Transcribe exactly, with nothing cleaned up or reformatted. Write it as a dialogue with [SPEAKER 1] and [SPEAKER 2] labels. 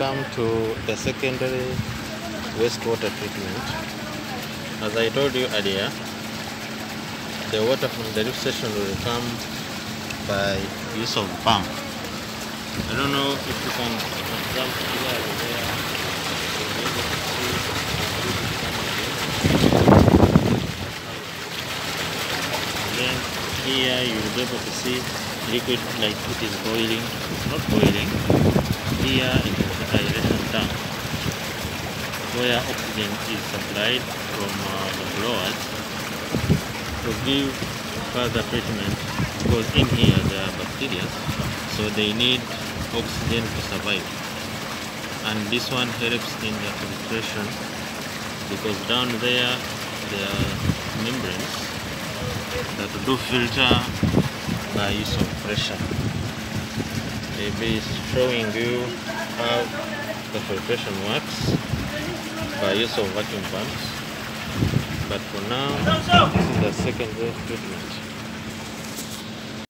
[SPEAKER 1] come to the secondary wastewater treatment. As I told you earlier, the water from the lift station will come by use of pump. I don't know if you can observe here or there. Then here you will be able to see liquid like it is boiling. It's not boiling. Here it is the aeration tank where oxygen is supplied from uh, the blowers to give further treatment, because in here there are bacteria, so they need oxygen to survive. And this one helps in the filtration, because down there there are membranes that do filter by use of pressure. Maybe it's showing you how the filtration works by use of vacuum pumps. But for now, this is the secondary treatment.